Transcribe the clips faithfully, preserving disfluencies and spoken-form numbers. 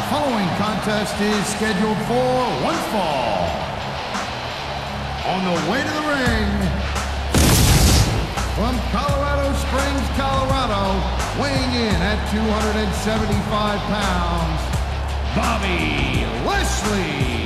following contest is scheduled for one fall. On the way to the ring, from Colorado Springs, Colorado, weighing in at two hundred seventy-five pounds, Bobby Lashley.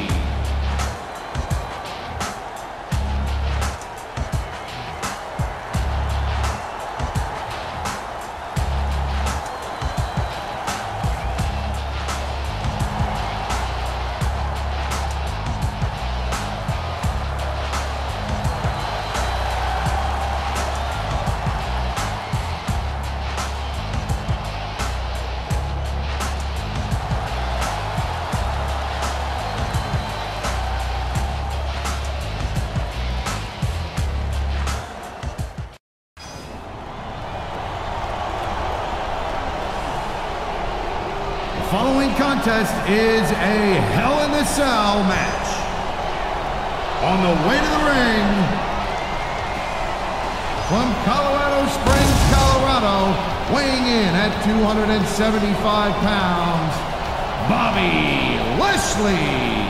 The following contest is a Hell in a Cell match. On the way to the ring, from Colorado Springs, Colorado, weighing in at two hundred seventy-five pounds, Bobby Lashley.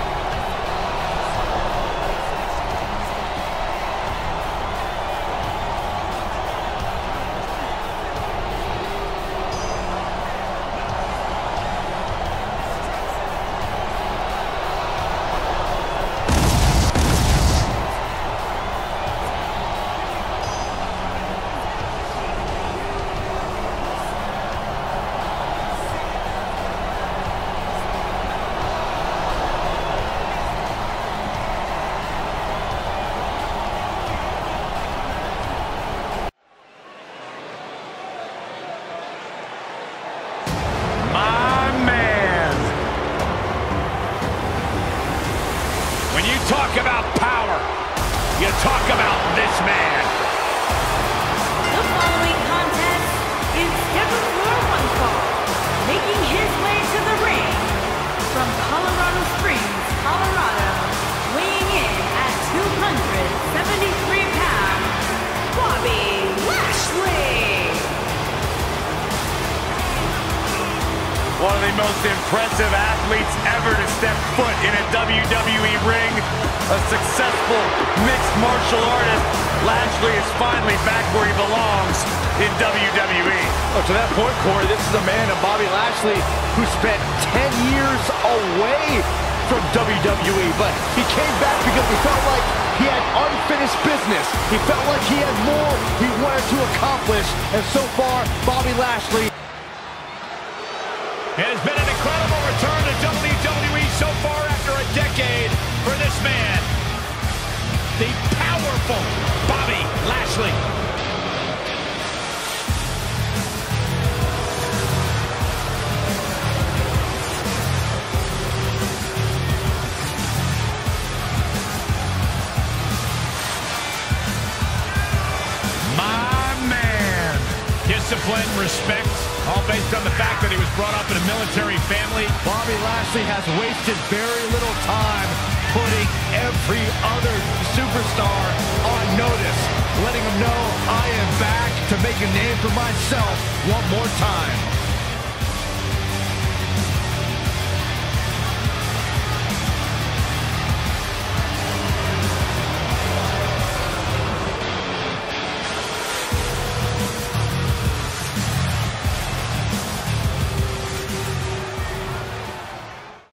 When you talk about power, you talk about this man. The following contest is scheduled for one fall. Making his way to the ring from Colorado Springs, Colorado, weighing in at two hundred seventy-three pounds, Bobby Lashley. One of the most impressive athletes ever to step foot in a W W E ring. A successful mixed martial artist. Lashley is finally back where he belongs in W W E. Oh, to that point, Corey, this is a man of Bobby Lashley who spent ten years away from W W E, but he came back because he felt like he had unfinished business. He felt like he had more he wanted to accomplish, and so far, Bobby Lashley. It has been an incredible return to W W E so far after a decade for this man, the powerful Bobby Lashley. My man. Discipline, respect, all based on the fact that he was brought up in a military family. Bobby Lashley has wasted very little time putting every other superstar on notice, letting them know I am back to make a name for myself one more time.